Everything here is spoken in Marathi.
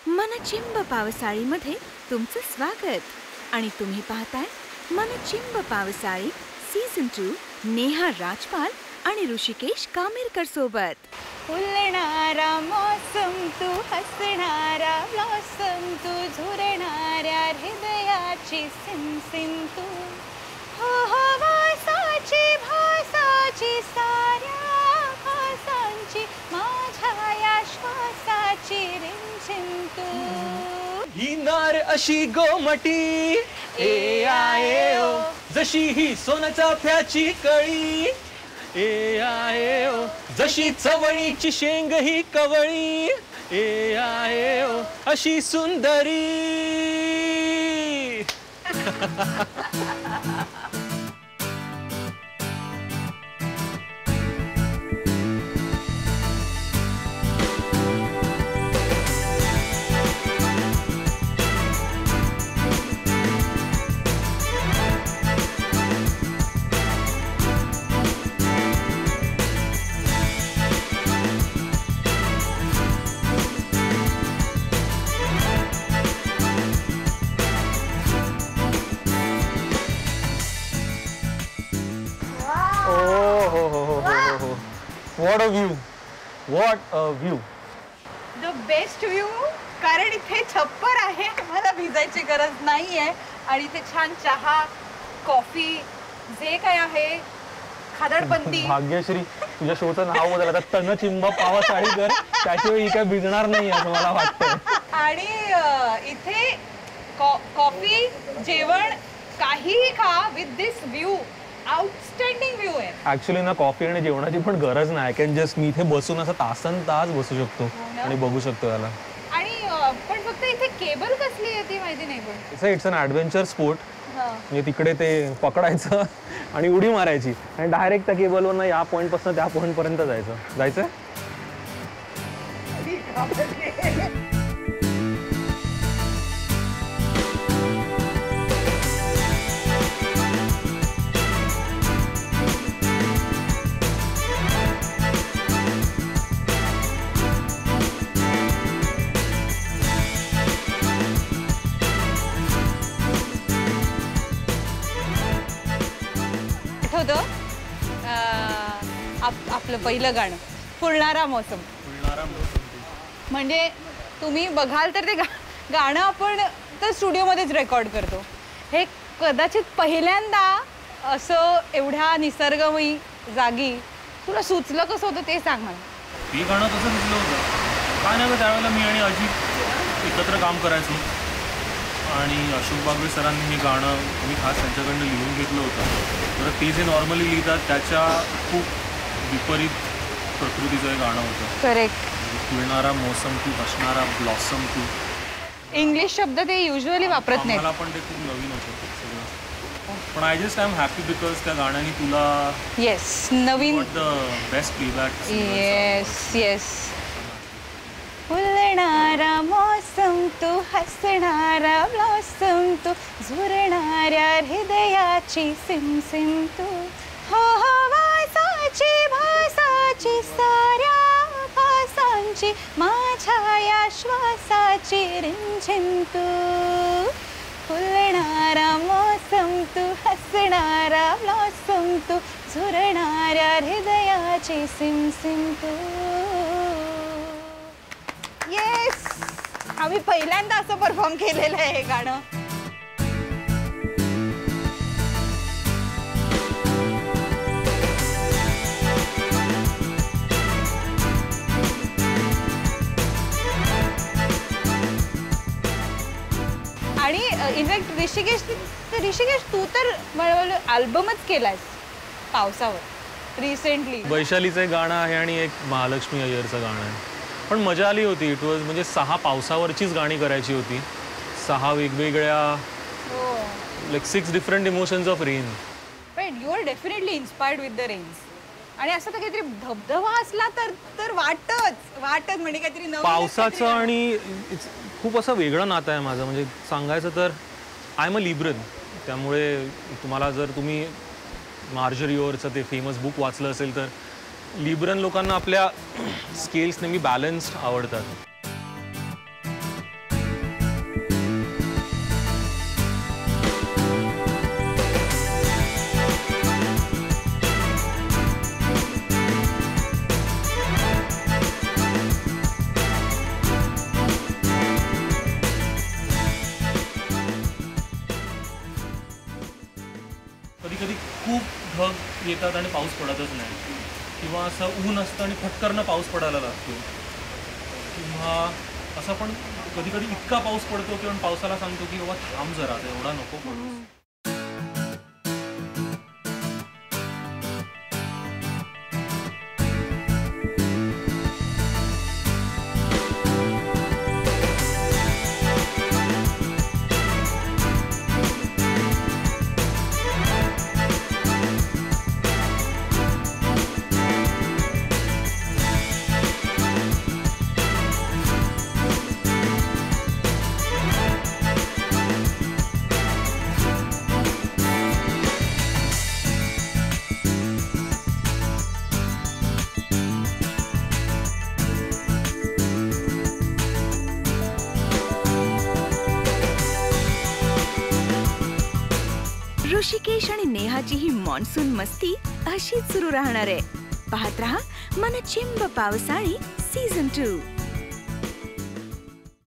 मनचिंब पावसाळीमध्ये तुमचं स्वागत आणि तुम्ही पाहताय मनचिंब पावसाळी सीझन 2 नेहा राजपाल आणि ऋषिकेश कामेरकर सोबत। फुलणारा मौसम तू हसणारा ब्लॉसम तू झुरणाऱ्या हृदयाची सिमसिम तू हो हो वासाची भासाची साऱ्या भासांची माझ्या या श्वासाची रिमझिम तू ही नार अशी गोमटी ए आए ओ जशी ही सोनचाफ्याची कळी ए आए ओ जशी चवळीची शेंग ही कवळी ए आए ओ अशी सुंदरी। What a view! What a view! The best view, कारण इथे छप्पर आहे, मला भिजायची गरज नाहीये आणि इथे छान चहा कॉफी जे काय आहे खादडबंदी। भाग्यश्री तुझ्या शोचं नाव बदल आता तनचिंब पावसाळीकर, त्याशिवाय ही काय भिजणार नाही असं मला वाटतं। आणि इथे कॉफी जेवण काहीही खा with this view, outstanding view आहे। ऍक्च्युली ना कॉफी आणि जेवणाची पण गरज नाही, आय कॅन जस्ट मी इथे बसून असं तासन तास बसू शकतो आणि बघू शकतो याला। आणि पण फक्त इथे केबल कसली आहे ती माहिती नाही पण इट्स अन ॲडव्हेंचर स्पोर्ट, म्हणजे तिकडे ते पकडायचं आणि उडी मारायची आणि डायरेक्ट त्या केबलवरनं या पॉईंटपासून त्या पॉईंटपर्यंत जायचं। आपलं पहिलं गाणं फुलणारा मौसम। म्हणजे तुम्ही बघाल तर ते गाणं आपण तर स्टुडिओमध्येच रेकॉर्ड करतो, हे कदाचित पहिल्यांदा असं एवढ्या निसर्गमयी जागी तुला सुचलं कसं होतं ते सांग मला। हे गाणं कसं सुचलं होतं काय नाही, त्यावेळेला मी आणि अजित एकत्र काम करायचो आणि अशोक बागवे सरांनी हे गाणं मी खास त्यांच्याकडनं लिहून घेतलं होतं। तर ते जे नॉर्मली लिहितात त्याच्या खूप विपरीत प्रकृतीचं हे गाणं होतं। करेक्ट। फुलणारा मौसम तू हसणारा ब्लॉसम तू, इंग्लिश शब्द ते युजली वापरत नाहीत, मला पण ते खूप नवीन होतं सगळं। पण I just I am happy because त्या गाण्याने तुला येस नवीन the best feedback. Yes yes. फुलणारा मौसम तू हसणारा ब्लॉसम तू झुरणाऱ्या हृदयाची सिमसिम तू हो हो वासाची भासाची साऱ्या भासांची माझ्या या श्वासाची रिमझिम तू फुलणारा मौसम तू हसणारा ब्लॉसम तू झुरणाऱ्या हृदयाची सिमसिम तू। येस, आम्ही पहिल्यांदा असं परफॉर्म केलेलं आहे हे गाणं। आणि इनफॅक्ट ऋषिकेश तू तर अल्बमच केलायस पावसावर रिसेंटली। वैशालीचं गाणं आहे आणि एक महालक्ष्मी अय्यरचं गाणं आहे, पण मजा आली होती। इट वॉज म्हणजे 6 पावसावरचीच गाणी करायची होती, 6 वेगवेगळ्या like 6 different emotions of rain. But you are definitely inspired with the rains आणि असं तर काहीतरी धबधबा असला तर वाटच म्हणजे काहीतरी नवीन पावसाचं आणि खूप असं वेगळं नातं आहे माझं। म्हणजे सांगायचं तर आय एम अ लिब्रन, त्यामुळे तुम्हाला जर तुम्ही मार्जरी ओरचं ते फेमस बुक वाचलं असेल तर लिब्रन लोकांना आपल्या स्केल्स नेहमी बॅलन्स्ड आवडतात। खूप ढग येतात आणि पाऊस पडतच नाही, किंवा असं ऊन असतं आणि फटकरनं पाऊस पडायला लागतो, किंवा असं पण कधी कधी इतका पाऊस पडतो की पावसाला सांगतो की बाबा थांब जरा, एवढा नको पडतो. ऋषिकेश आणि नेहाची ही मॉन्सून मस्ती अशीच सुरू राहणार आहे. पाहत रहा मन चिंब पावसाळी सीझन 2.